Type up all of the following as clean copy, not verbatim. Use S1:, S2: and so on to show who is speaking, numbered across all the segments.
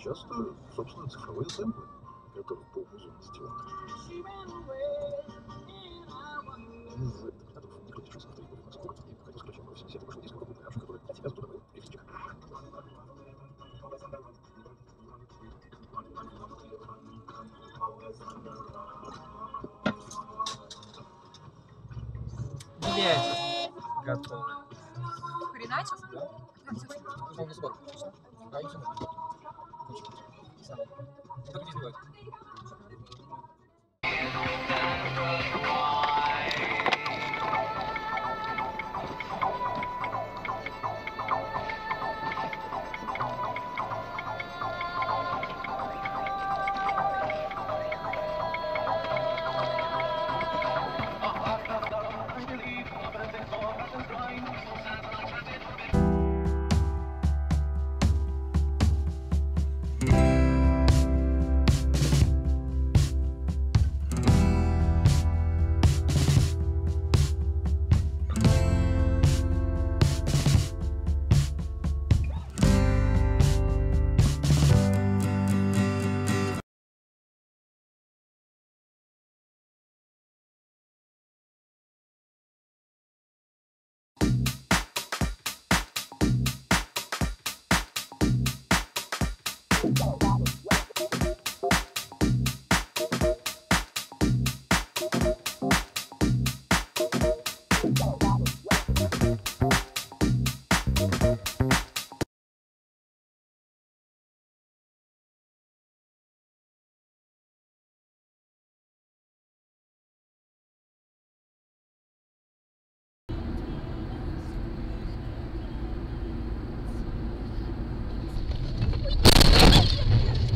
S1: часто, собственно, цифровые сэмплы, которые по узу сделаны. Из детокторов некротических автомобилей у нас в городе, и хотел исключение 80 вышел диск крупный равший, который от себя туда был электричек.
S2: Блять, готово.
S3: Хреначил?
S2: Да. Он не скоро. Да, не сможет. Только не сделать.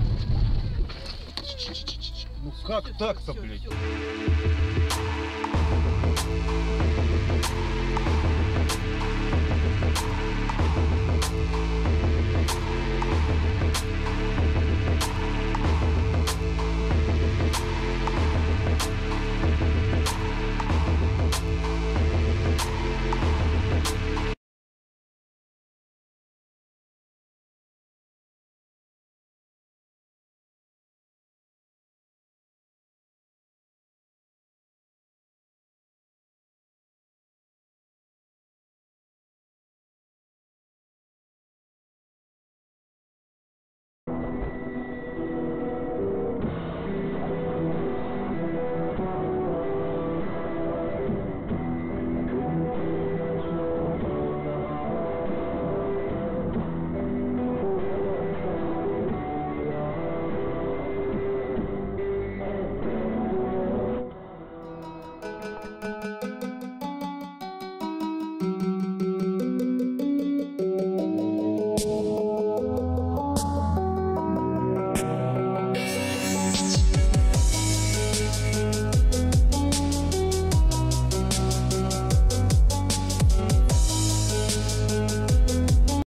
S1: Ну как так-то, блядь?